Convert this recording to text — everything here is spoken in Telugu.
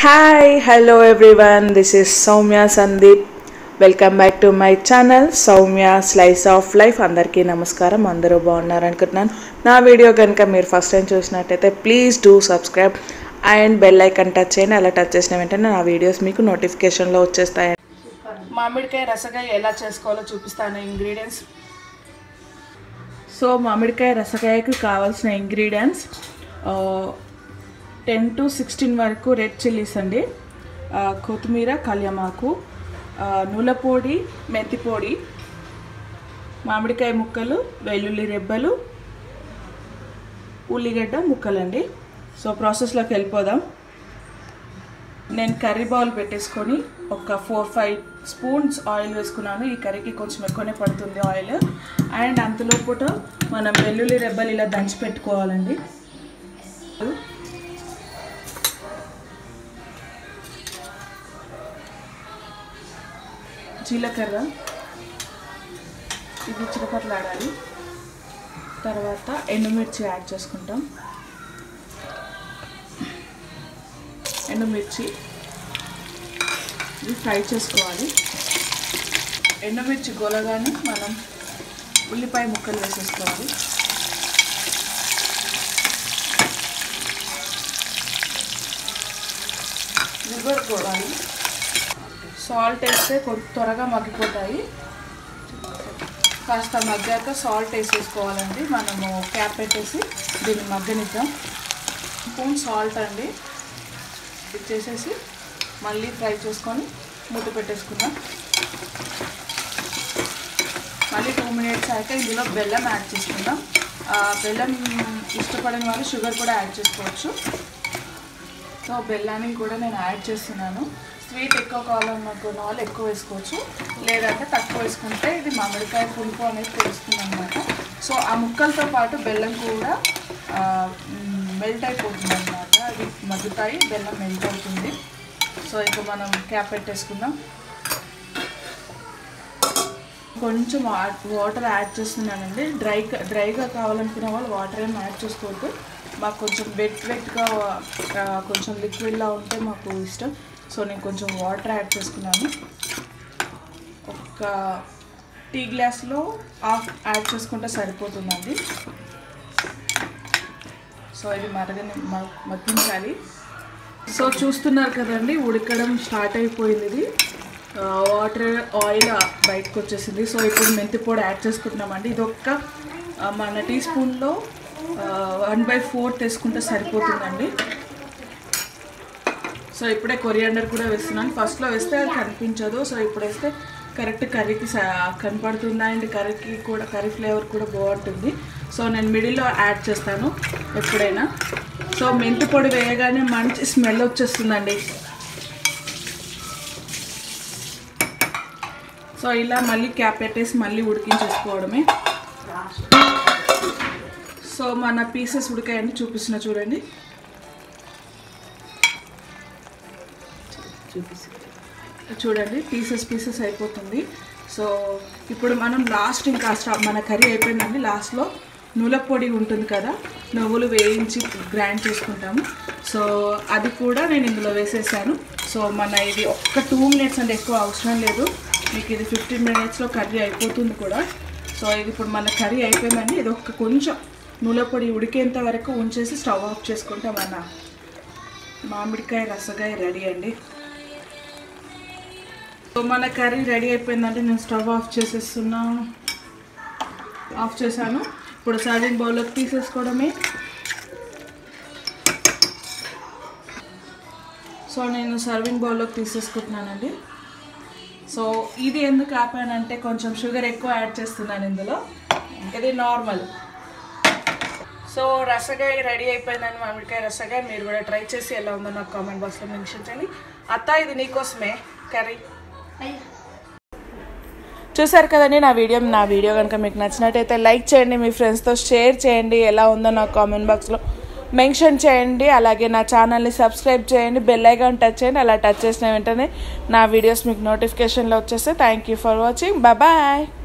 Hi, hello everyone. This is Soumya Sandeep. Welcome back to my channel Soumya Slice of Life. అందరికీ నమస్కారం. అందరూ బాగున్నారు అనుకుంటున్నాను. నా వీడియో కనుక మీరు ఫస్ట్ టైం చూసినట్టయితే please do subscribe and bell icon touch చేయండి. అలా టచ్ చేసిన వెంటనే నా వీడియోస్ మీకు నోటిఫికేషన్లో వచ్చేస్తాయి. మామిడికాయ రసకాయ ఎలా చేసుకోవాలో చూపిస్తాను ఇంగ్రీడియంట్స్. సో మామిడికాయ రసకాయకు కావాల్సిన ఇంగ్రీడియంట్స్ 10 to 16 వరకు రెడ్ చిల్లీస్ అండి, కొత్తిమీర, కళ్యామాకు, నులపొడి, మెంతి పొడి, మామిడికాయ ముక్కలు, వెల్లుల్లి రెబ్బలు, ఉల్లిగడ్డ ముక్కలండి. సో ప్రాసెస్లోకి వెళ్ళిపోదాం. నేను కర్రీ బౌల్ పెట్టేసుకొని ఒక 4-5 స్పూన్స్ ఆయిల్ వేసుకున్నాను. ఈ కర్రీకి కొంచెం ఎక్కువనే పడుతుంది ఆయిల్. అండ్ అంతలోపూట మనం వెల్లుల్లి రెబ్బలు ఇలా దంచి పెట్టుకోవాలండి. జీలకర్ర ఇది చిరపట్లాడాలి. తర్వాత ఎండుమిర్చి యాడ్ చేసుకుంటాం. ఎండుమిర్చి ఇది ఫ్రై చేసుకోవాలి. ఎండుమిర్చి గోలగానే మనం ఉల్లిపాయ ముక్కలు వేసేసుకోవాలి. విరగొట్టుకోవాలి. సాల్ట్ వేస్తే కొంచెం త్వరగా మగ్గిపోతాయి. కాస్త మగ్గాక సాల్ట్ వేసేసుకోవాలండి. మనము క్యాప్ పెట్టేసి దీన్ని మగ్గనిద్దాం. స్పూన్ సాల్ట్ అండి ఇచ్చేసేసి మళ్ళీ ఫ్రై చేసుకొని మూత పెట్టేసుకుందాం. మళ్ళీ 2 minutes అయితే ఇందులో బెల్లం యాడ్ చేసుకుందాం. బెల్లం ఇష్టపడని వాళ్ళు షుగర్ కూడా యాడ్ చేసుకోవచ్చు. సో బెల్లాన్ని కూడా నేను యాడ్ చేస్తున్నాను. స్వీట్ ఎక్కువ కావాలనుకున్న వాళ్ళు ఎక్కువ వేసుకోవచ్చు, లేదంటే తక్కువ వేసుకుంటే ఇది మామిడికాయ పులుపు అనేది తెలుస్తుంది అనమాట. సో ఆ ముక్కలతో పాటు బెల్లం కూడా మెల్ట్ అయిపోతుంది అనమాట. అది మగ్గుతాయి, బెల్లం మెల్ట్ అవుతుంది. సో ఇంకా మనం క్యాప్ పెట్టేసుకుందాం. కొంచెం వాటర్ యాడ్ చేస్తున్నానండి. డ్రైగా కావాలనుకున్న వాళ్ళు వాటర్ ఏమి యాడ్ చేసుకోవద్దు. మాకు కొంచెం వెట్గా కొంచెం లిక్విడ్లా ఉంటే మాకు ఇష్టం. సో నేను కొంచెం వాటర్ యాడ్ చేసుకున్నాను. ఒక టీ గ్లాస్లో హాఫ్ యాడ్ చేసుకుంటే సరిపోతుందండి. సో ఇది మగ్గించాలి. సో చూస్తున్నారు కదండి, ఉడకడం స్టార్ట్ అయిపోయింది. ఇది వాటర్ ఆయిల్ బయటకు వచ్చేసింది. సో ఇప్పుడు మెంతి పొడి యాడ్ చేసుకుంటున్నామండి. ఇది ఒక్క మన టీ స్పూన్లో 1/4 వేసుకుంటే సరిపోతుందండి. సో ఇప్పుడే కొరియాండర్ కూడా వేస్తున్నాను. ఫస్ట్లో వేస్తే అది కనిపించదు. సో ఇప్పుడు వేస్తే కరెక్ట్ కర్రీకి కనపడుతుంది. అండ్ కర్రీకి కూడా కర్రీ ఫ్లేవర్ కూడా బాగుంటుంది. సో నేను మిడిల్లో యాడ్ చేస్తాను ఎప్పుడైనా. సో మెంతి పొడి వేయగానే మంచి స్మెల్ వచ్చేస్తుందండి. సో ఇలా మళ్ళీ క్యాప్ పెట్టేసి మళ్ళీ ఉడికించేసుకోవడమే. సో మన పీసెస్ ఉడికాయని చూపిస్తున్నా చూడండి. చూడండి పీసెస్ అయిపోతుంది. సో ఇప్పుడు మనం లాస్ట్ ఇంకా మన కర్రీ అయిపోయిందండి. లాస్ట్లో నులపొడి ఉంటుంది కదా, నువ్వులు వేయించి గ్రైండ్ చేసుకుంటాము. సో అది కూడా నేను ఇందులో వేసేసాను. సో మన ఇది ఒక్క 2 minutes అంటే ఎక్కువ అవసరం లేదు. మీకు ఇది 15 minutesలో కర్రీ అయిపోతుంది కూడా. సో ఇది ఇప్పుడు మన కర్రీ అయిపోయిందండి. ఇది ఒక్క కొంచెం నులపొడి ఉడికేంత వరకు ఉంచేసి స్టవ్ ఆఫ్ చేసుకుంటే మన మామిడికాయ రసకాయ రెడీ అండి. సో మన కర్రీ రెడీ అయిపోయిందంటే నేను స్టవ్ ఆఫ్ చేశాను. ఇప్పుడు సర్వింగ్ బౌల్లోకి తీసేసుకోవడమే. సో నేను సర్వింగ్ బౌల్లోకి తీసేసుకుంటున్నానండి. సో ఇది ఎందుకు ఆపానంటే కొంచెం షుగర్ ఎక్కువ యాడ్ చేస్తున్నాను ఇందులో. ఇది నార్మల్. సో రసకాయ రెడీ అయిపోయిందండి, మామిడికాయ రసకాయ. మీరు కూడా ట్రై చేసి ఎలా ఉందో నాకు కామెంట్ బాక్స్లో మెన్షన్ చేయండి. అత్త ఇది నీకోసమే కర్రీ. చూసారు కదండి నా వీడియో కనుక మీకు నచ్చినట్టయితే లైక్ చేయండి, మీ ఫ్రెండ్స్తో షేర్ చేయండి. ఎలా ఉందో నాకు కామెంట్ బాక్స్లో మెన్షన్ చేయండి. అలాగే నా ఛానల్ని సబ్స్క్రైబ్ చేయండి, బెల్ ఐకాన్ టచ్ చేయండి. అలా టచ్ చేసిన వెంటనే నా వీడియోస్ మీకు నోటిఫికేషన్లో వచ్చేస్తే. Thank you for watching. Bye.